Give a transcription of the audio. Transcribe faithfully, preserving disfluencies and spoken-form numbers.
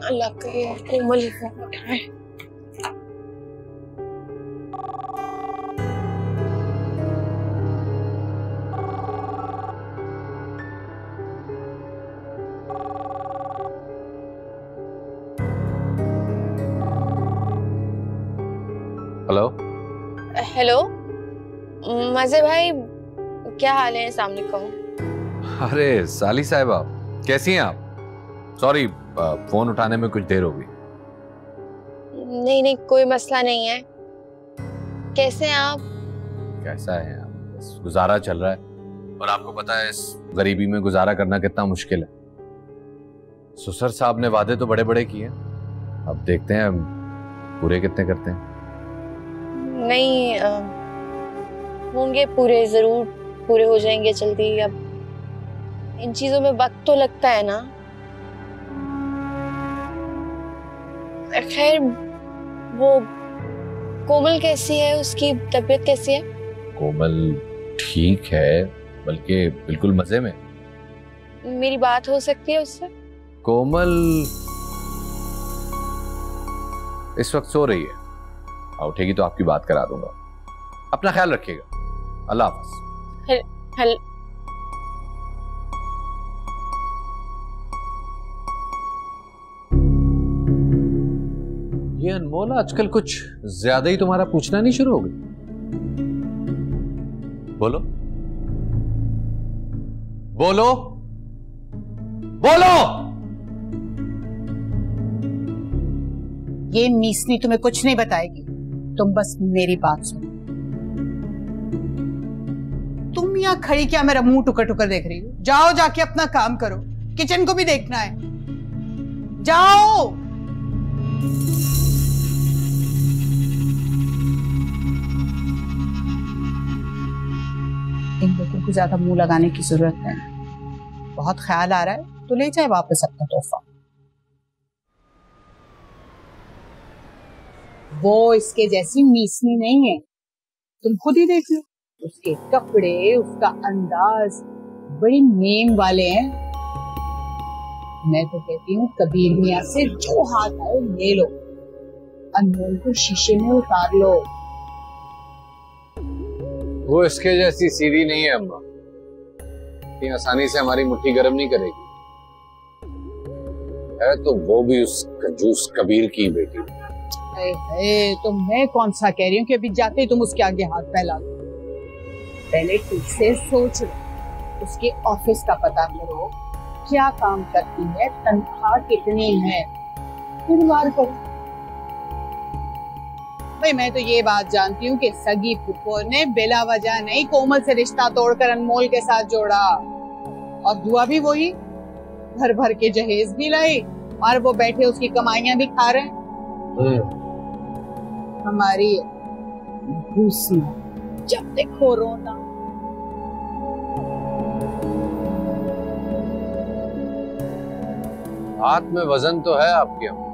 अल्लाह के कोमल ही फोन उठाए। हेलो हेलो मजे भाई, क्या हाल है? अस्सलाम वालेकुम। अरे साली साहिबा, कैसी हैं आप? सॉरी, फोन उठाने में कुछ देर हो गई। नहीं नहीं, कोई मसला नहीं है। कैसे हैं आप? कैसा है आप? बस गुजारा चल रहा है, और आपको पता है इस गरीबी में गुजारा करना कितना मुश्किल है। सुसर साहब ने वादे तो बड़े बड़े किए, अब देखते हैं पूरे कितने करते हैं। नहीं आ, होंगे पूरे, जरूर पूरे हो जाएंगे जल्दी। अब इन चीजों में वक्त तो लगता है ना। खैर, वो कोमल कैसी है? उसकी तबीयत कैसी है? कोमल ठीक है, बल्कि बिल्कुल मजे में। मेरी बात हो सकती है उससे? कोमल इस वक्त सो रही है, उठेगी तो आपकी बात करा दूंगा। अपना ख्याल रखिएगा, अल्लाह हाफ़िज़। हल, हल, ये अनमोल आजकल कुछ ज्यादा ही तुम्हारा पूछना नहीं शुरू हो गई। बोलो बोलो बोलो। ये मीसनी तुम्हें कुछ नहीं बताएगी, तुम बस मेरी बात सुनो। तुम यहाँ खड़ी क्या मेरा मुंह टुकर टुकर देख रही हो? जाओ, जाके अपना काम करो, किचन को भी देखना है, जाओ। इन लोगों को ज्यादा मुंह लगाने की जरूरत नहीं। बहुत ख्याल आ रहा है तो ले जाए वापस अपना तोहफा। वो इसके जैसी मीसनी नहीं है, तुम खुद ही देख लो। उसके कपड़े, उसका अंदाज बड़ी नेम वाले हैं। मैं तो कहती हूँ कबीर मियाँ से जो हाथ आए ले लो, अनमोल को शीशे में उतार लो। वो इसके जैसी सीधी नहीं है अम्मा, इतनी आसानी से हमारी मुट्ठी गर्म नहीं करेगी। है तो वो भी उस कंजूस कबीर की बेटी। ए, ए, तो मैं कौन सा कह रही हूँ कि अभी जाते ही तुम उसके आगे हाथ फैला दो। पहले ठीक से सोच लो, उसके ऑफिस का पता करो, क्या काम करती है, तनख्वाह कितनी है, फिर वार करो। भाई मैं तो ये बात जानती हूँ कि सगी फुप्पो ने बेला वजह नहीं कोमल से रिश्ता तोड़कर अनमोल के साथ जोड़ा, और दुआ भी वही, भर भर के जहेज भी लाई, और वो बैठे उसकी कमाइयां भी खा रहे हैं। हमारी घूसना, जब देखो रोना। हाथ में वजन तो है आपके अम्मा,